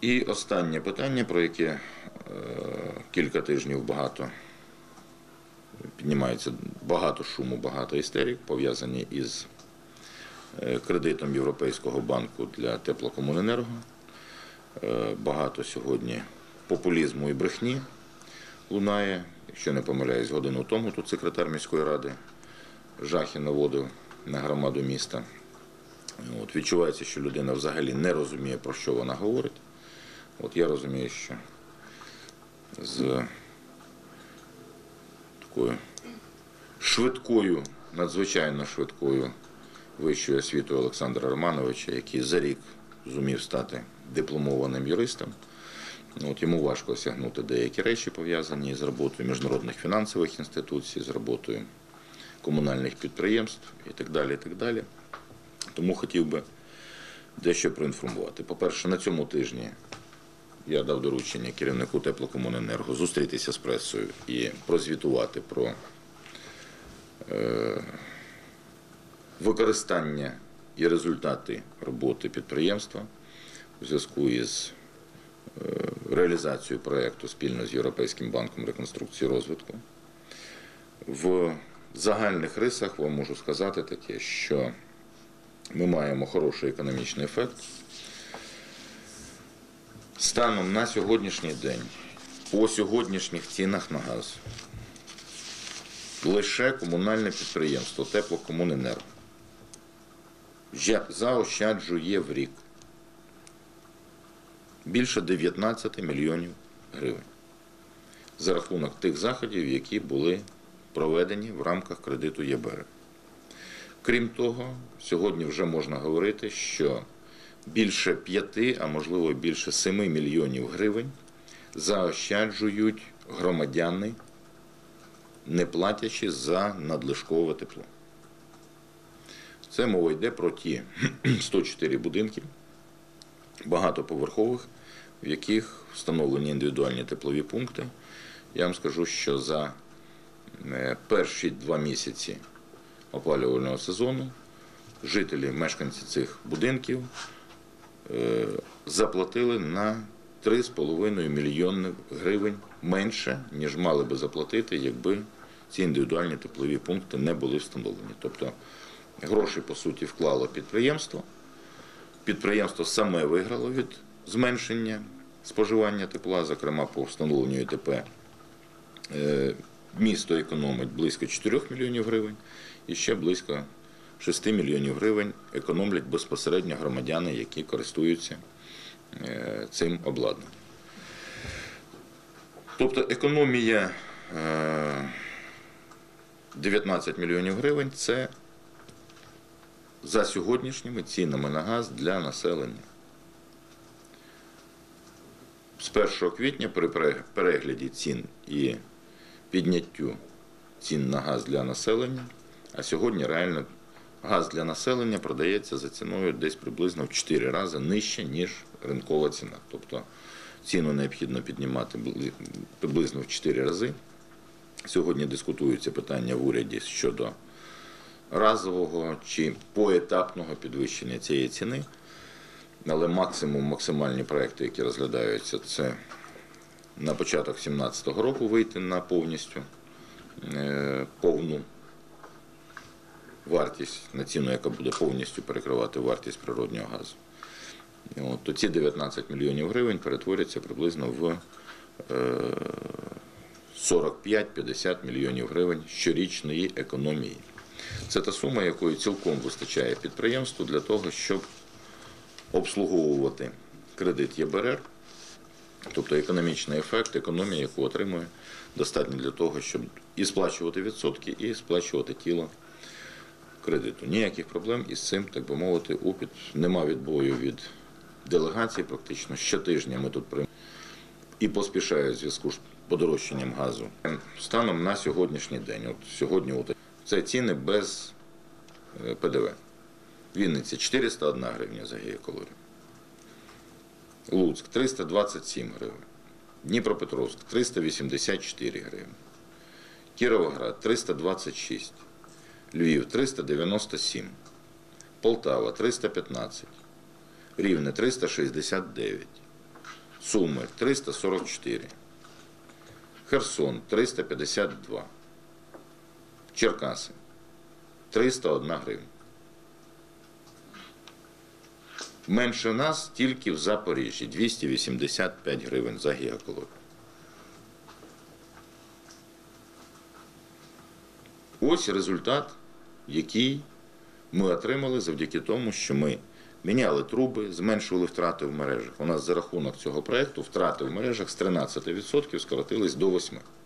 І останнє питання, про яке кілька тижнів піднімається багато шуму, багато істерик, пов'язані із кредитом Європейського банку для теплокомуненерго. Багато сьогодні популізму і брехні лунає. Якщо не помиляюсь, годину тому тут секретар міської ради жахи наводив на громаду міста. Відчувається, що людина взагалі не розуміє, про що вона говорить. Я розумію, що з такою швидкою, надзвичайно швидкою вищою освітою Олександра Романовича, який за рік зумів стати дипломованим юристом, йому важко осягнути деякі речі, пов'язані з роботою міжнародних фінансових інституцій, з роботою комунальних підприємств і так далі, і так далі. Тому хотів би дещо проінформувати. По-перше, на цьому тижні я дав доручення керівнику теплокомуненерго зустрітися з пресою і прозвітувати про використання і результати роботи підприємства у зв'язку із реалізацією проєкту спільно з Європейським банком реконструкції і розвитку. В загальних рисах вам можу сказати таке, що ми маємо хороший економічний ефект. Станом на сьогоднішній день, по сьогоднішніх цінах на газ, лише комунальне підприємство Теплокомуненерго заощаджує в рік більше 19 мільйонів гривень за рахунок тих заходів, які були проведені в рамках кредиту ЄБР. Крім того, сьогодні вже можна говорити, що більше 5, а можливо більше 7 мільйонів гривень заощаджують громадяни, не платячи за надлишкове тепло. Це мова йде про ті 104 будинки багатоповерхових, в яких встановлені індивідуальні теплові пункти. Я вам скажу, що за перші 2 місяці опалювального сезону жителі, мешканці цих будинків заплатили на 3,5 мільйони гривень менше, ніж мали би заплатити, якби ці індивідуальні теплові пункти не були встановлені. Тобто гроші, по суті, вклало підприємство. Підприємство саме виграло від зменшення споживання тепла, зокрема по встановленню ІТП. Місто економить близько 4 мільйонів гривень і ще близько 6 мільйонів гривень економлять безпосередньо громадяни, які користуються цим обладнанням. Тобто економія 19 мільйонів гривень – це за сьогоднішніми цінами на газ для населення. З 1 квітня при перегляді цін і підняттю цін на газ для населення, а сьогодні реально газ для населення продається за ціною десь приблизно в 4 рази нижче, ніж ринкова ціна. Тобто ціну необхідно піднімати приблизно в 4 рази. Сьогодні дискутуються питання в уряді щодо разового чи поетапного підвищення цієї ціни. Але максимальні проекти, які розглядаються, це на початок 2017 року вийти на повну вартість, на ціну, яка буде повністю перекривати вартість природнього газу. То ці 19 мільйонів гривень перетворяться приблизно в 45-50 мільйонів гривень щорічної економії. Це та сума, якої цілком вистачає підприємству для того, щоб обслуговувати кредит ЄБРР, тобто економічний ефект, економія, яку отримує, достатньо для того, щоб і сплачувати відсотки, і сплачувати тіло кредиту. Ніяких проблем із цим, так би мовити, нема відбою від делегації практично. Щотижня ми тут і поспішають в зв'язку з подорожчанням газу. Станом на сьогоднішній день, сьогодні це ціни без ПДВ. Вінниця – 401 гривня за гігакалорію. Луцьк – 327 гривень. Дніпропетровськ – 384 гривні. Кіровоград – 326. Львів – 397. Полтава – 315. Рівне – 369. Суми 344. Херсон 352. Черкаси 301 гривня. Менше нас тільки в Запоріжжі 285 гривень за гігакалорію. Ось результат, який ми отримали завдяки тому, що ми міняли труби, зменшували втрати в мережах. У нас за рахунок цього проєкту втрати в мережах з 13% скоротились до 8%.